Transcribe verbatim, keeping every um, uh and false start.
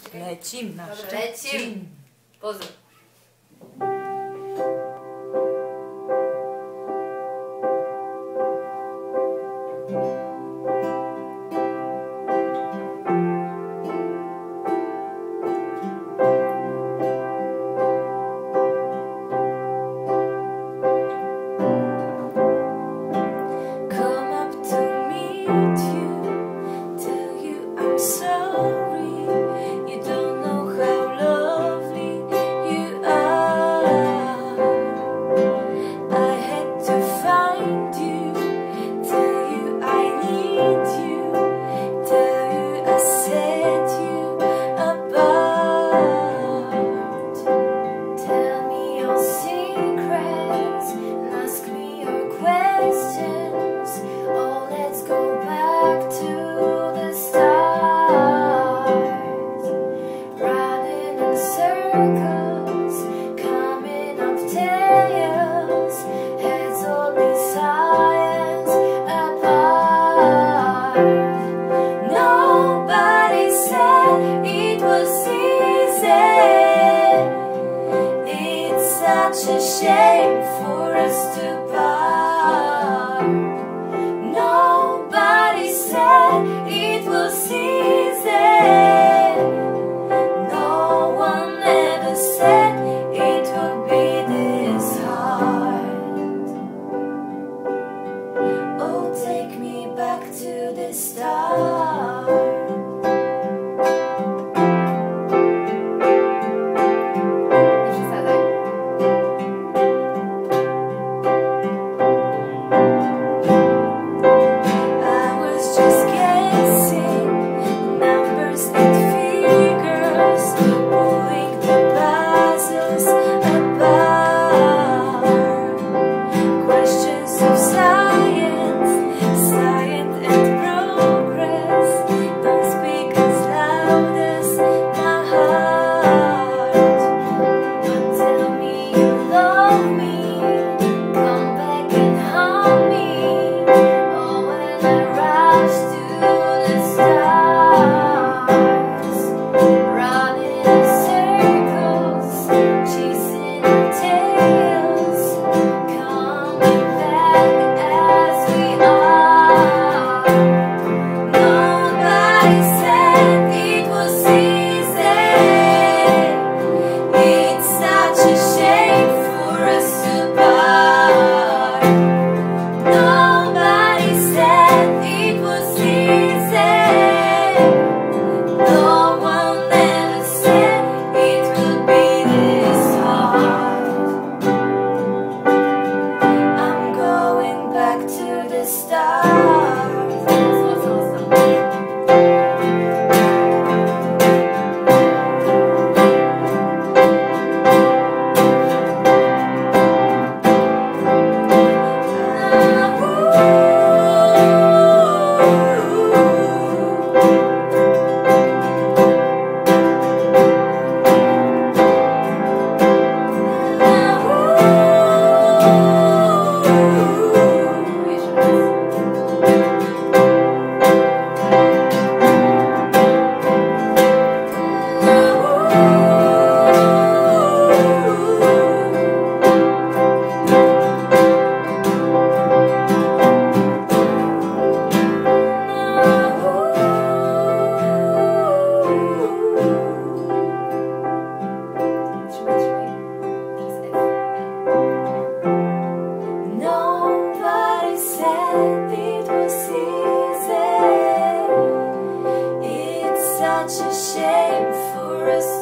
Lecim na Dobra, Szczecin. lecim. Pozdro. Come up to meet you, tell you I'm sorry. You don't know how lovely you are. I had to find you, tell you I need you, tell you I set you apart. Tell me your secrets and ask me your questions. Oh, let's go back to the start. Running in circles, coming up tails, heads only science apart. Nobody said it was easy. It's such a shame for us to part. Nobody said it was easy. No one ever said it would be this hard. Oh, take me back to the start. Nie przesadzaj. I was just guessing numbers and figures, pulling the puzzles apart. Questions of science, science and progress don't speak as loud as my heart. But tell me you love me, come back and haunt me. Oh, when I rush to the stars, running in circles, chasing our tails, coming back as we are. Nobody said it was easy. It's such a shame for us to part. Nobody said it was easy. No one ever said it would be this hard. I'm going back to the start. Mocno, mocno, mocno. Jeszcze raz. Trzymaj, trzymaj. Przez F. Nobody said it was easy. It's such a shame for us